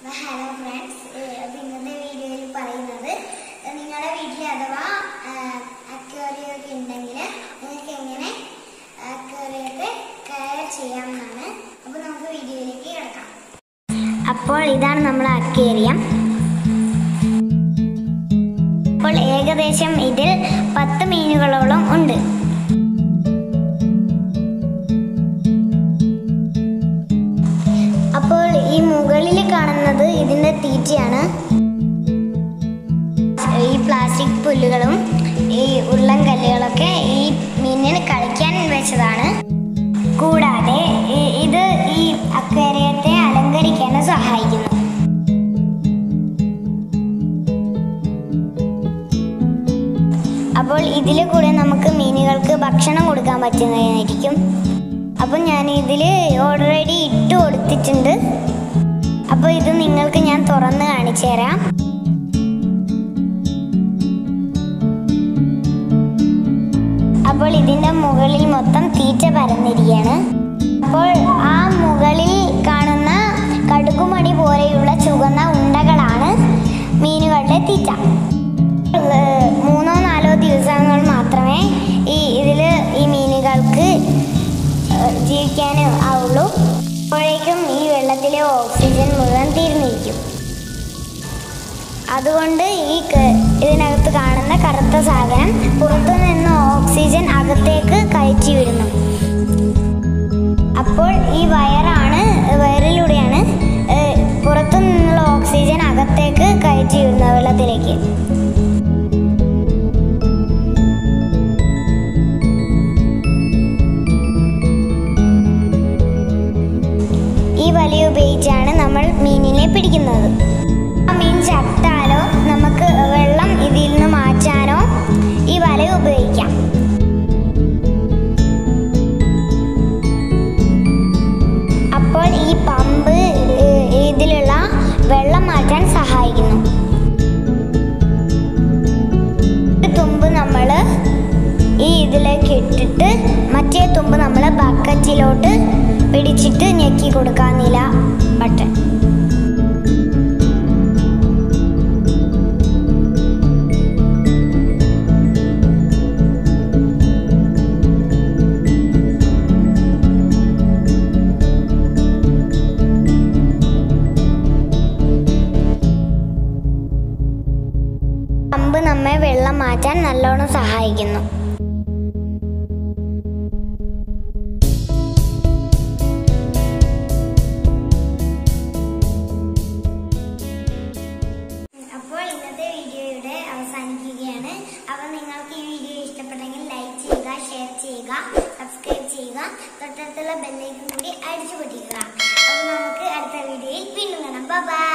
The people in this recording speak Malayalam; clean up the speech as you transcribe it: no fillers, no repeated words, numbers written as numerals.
ഹലോ ഫ്രണ്ട്സ്, ഇന്നത്തെ വീഡിയോയിൽ പറയുന്നത് നിങ്ങളുടെ വീട്ടിൽ അഥവാ അക്വേറിയം ഉണ്ടെങ്കിൽ നിങ്ങൾക്ക് എങ്ങനെ അക്വേറിയത്തെ കെയർ ചെയ്യാമെന്നാണ്. അപ്പോൾ നമുക്ക് വീഡിയോയിലേക്ക് കിടക്കാം. അപ്പോൾ ഇതാണ് നമ്മളെ അക്വേറിയം. അപ്പോൾ ഏകദേശം ഇതിൽ 10 മീനുകളോളം ഉണ്ട്. അപ്പോൾ ഈ മുകളിൽ കാണുന്നത് ഇതിൻ്റെ തീറ്റയാണ്. ഈ പ്ലാസ്റ്റിക് പുല്ലുകളും ഈ ഉരുളൻ കല്ലുകളൊക്കെ ഈ മീനിന് കളിക്കാൻ വെച്ചതാണ്. കൂടാതെ ഇത് ഈ അക്വേറിയത്തെ അലങ്കരിക്കാനും സഹായിക്കുന്നു. അപ്പോൾ ഇതിൽ കൂടെ നമുക്ക് മീനുകൾക്ക് ഭക്ഷണം കൊടുക്കാൻ പറ്റുന്നതായിരിക്കും. അപ്പോൾ ഞാൻ ഇതിൽ ഓൾറെഡി ഇട്ട് കൊടുത്തിട്ടുണ്ട്. അപ്പോൾ ഇത് നിങ്ങൾക്ക് ഞാൻ തുറന്ന് കാണിച്ചു തരാം. അപ്പോൾ ഇതിൻ്റെ മുകളിൽ മൊത്തം തീറ്റ പരന്നിരിക്കുകയാണ്. അപ്പോൾ ആ മുകളിൽ കാണുന്ന കടുകുമണി പോലെയുള്ള ചുവന്ന ഉണ്ടകളാണ് മീനുകളുടെ തീറ്റ. 3-4 ദിവസങ്ങൾ മാത്രമേ ഇതിൽ ഈ മീനുകൾക്ക് ജീവിക്കാൻ ആവുള്ളൂ. അപ്പോഴേക്കും ഈ വെള്ളത്തിലെ ഓക്സിജൻ മുഴുവൻ തീർന്നിരിക്കും. അതുകൊണ്ട് ഇതിനകത്ത് കാണുന്ന കറുത്ത സാധനം പുറത്തു നിന്ന് ഓക്സിജൻ അകത്തേക്ക് കയറ്റി വിടുന്നു. അപ്പോൾ ഈ വയറിലൂടെയാണ് പുറത്തു നിന്നുള്ള ഓക്സിജൻ അകത്തേക്ക് കയറ്റി വിടുന്നത് വെള്ളത്തിലേക്ക്. ഈ വല ഉപയോഗിച്ചാണ് നമ്മൾ മീനിനെ പിടിക്കുന്നത്. ആ മീൻ ചത്താലോ നമുക്ക് വെള്ളം ഇതിൽ നിന്ന് മാറ്റാനോ ഈ വല ഉപയോഗിക്കാം. അപ്പോൾ ഈ പമ്പ് ഇതിലുള്ള വെള്ളം മാറ്റാൻ സഹായിക്കുന്നു. തുമ്പ് നമ്മൾ ഇതിലേക്ക് ഇട്ടിട്ട് മറ്റേ തുമ്പ് നമ്മൾ ബക്കറ്റിലോട്ട് പിടിച്ചിട്ട് ഞെക്കി കൊടുക്കാനില്ല ബട്ടൺ. പമ്പ് നമ്മെ വെള്ളം മാറ്റാൻ നല്ലോണം സഹായിക്കുന്നു. അവസാനിക്കുകയാണ്. അപ്പോൾ നിങ്ങൾക്ക് ഈ വീഡിയോ ഇഷ്ടപ്പെട്ടെങ്കിൽ ലൈക്ക് ചെയ്യുക, ഷെയർ ചെയ്യുക, സബ്സ്ക്രൈബ് ചെയ്യുക, തൊട്ടടുത്തുള്ള ബെല്ലൈക്കൺ കൂടി അടിച്ചു പൊട്ടിക്കുക. അപ്പോൾ നമുക്ക് അടുത്ത വീഡിയോയിൽ വീണ്ടും കാണാം. ബൈ.